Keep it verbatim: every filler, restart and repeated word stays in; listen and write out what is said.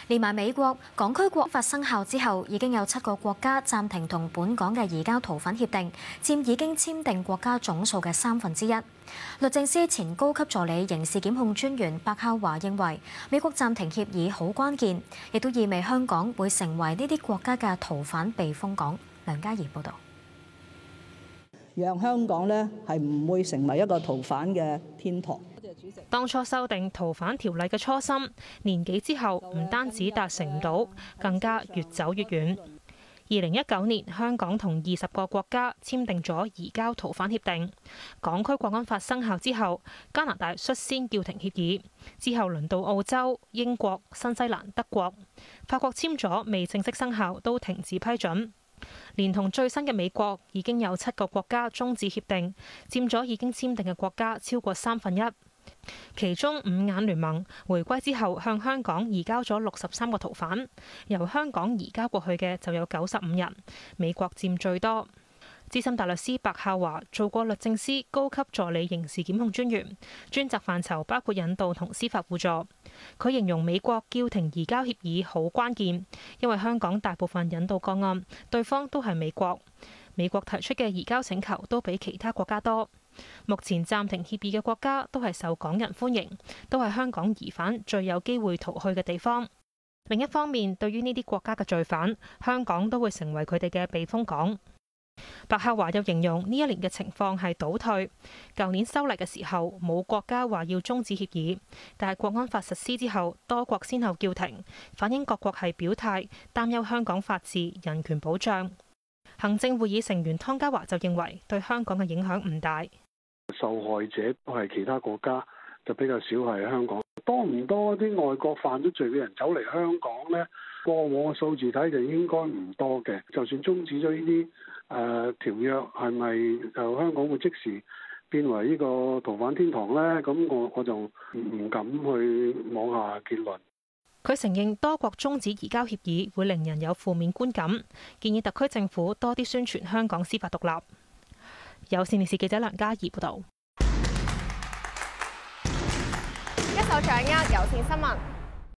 連埋美國，港區國安法生效之後，已經有七個國家暫停同本港嘅移交逃犯協定，佔已經簽訂國家總數嘅三分之一。律政司前高級助理刑事檢控專員白孝華認為，美國暫停協議好關鍵，亦都意味香港會成為呢啲國家嘅逃犯避風港。梁嘉怡報導。 讓香港呢係唔會成為一個逃犯嘅天堂。 當初修訂逃犯條例嘅初心，年幾之後唔單止達成唔到，更加越走越遠。二零一九年，香港同二十個國家簽訂咗移交逃犯協定。港區國安法生效之後，加拿大率先叫停協議，之後輪到澳洲、英國、新西蘭、德國、法國簽咗未正式生效，都停止批准。連同最新嘅美國，已經有七個國家終止協定，佔咗已經簽訂嘅國家超過三分一。其中五眼聯盟回歸之後，向香港移交咗六十三個逃犯，由香港移交過去嘅就有九十五人，美國佔最多。資深大律師白孝華做過律政司高級助理刑事檢控專員，專責範疇包括引渡同司法互助。佢形容美國叫停移交協議好關鍵，因為香港大部分引渡個案對方都係美國，美國提出嘅移交請求都比其他國家多。目前暫停協議嘅國家都係受港人歡迎，都係香港疑犯最有機會逃去嘅地方。另一方面，對於呢啲國家嘅罪犯，香港都會成為佢哋嘅避風港。白孝華又形容呢一年嘅情況係倒退。舊年修例嘅時候，冇國家話要終止協議，但係國安法實施之後，多國先後叫停，反映各國係表態，擔憂香港法治、人權保障。行政會議成員湯家驊就認為，對香港嘅影響唔大。 受害者都係其他國家，就比較少係香港。多唔多啲外國犯咗罪嘅人走嚟香港呢？過往嘅數字睇就應該唔多嘅。就算終止咗呢啲誒條約，係咪就香港會即時變為呢個逃犯天堂呢？咁我我就唔敢去妄下結論。 佢承認多國終止移交協議會令人有負面觀感，建議特區政府多啲宣傳香港司法獨立。有線電視記者梁嘉怡報導。 一手掌握有線新聞。